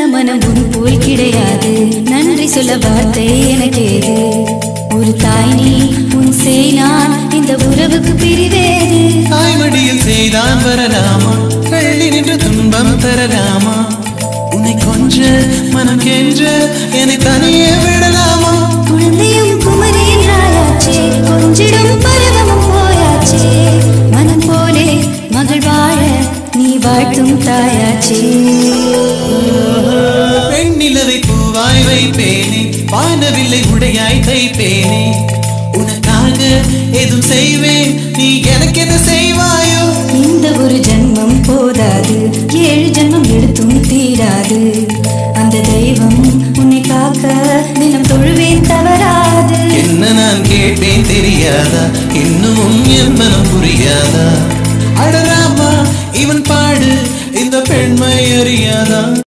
மனம் உன் போல் கிடையாது. நன்றி சொல்ல வார்த்தை எனக்கேது. ஒரு தாய் நீ, உன் செய் நான், இந்த உறவுக்கு பிரிவேது. தாய்மடியில் செய்தான் வரலாமா, கள்ளி நின்று துன்பம் தரலாமா? உன்னை கொஞ்ச மனம் கென்ற என்னை தனியே விடலாமா? குழந்தையும் குமரி என்றாயாச்சே, கொஞ்சிடும் பருவமும் போயாச்சே. மனம் போலே மகள் வாழ நீ வாழ்த்தும் தாயாச்சே. பெண்ணிலவை பூவாய் வைப்பேனே, வானவில்லை உடையாய் தைப்பேனே. உனக்காக எதுவும் செய்வேன், நீ எனக்கு என்ன செய்வாயோ? இந்த ஒரு ஜென்மம் போதாது, 7 ஜென்மம் எடுத்தும் தீராது. அந்த தெய்வம் உன்னை காக்க தினம் தொழுவேன் தவறாது. என்ன நான் கேட்பேன் தெரியாதா, இன்னும் என் மனம் புரியாதா? அடராமா இவன் பாடு இந்த பெண்மை அறியாதா?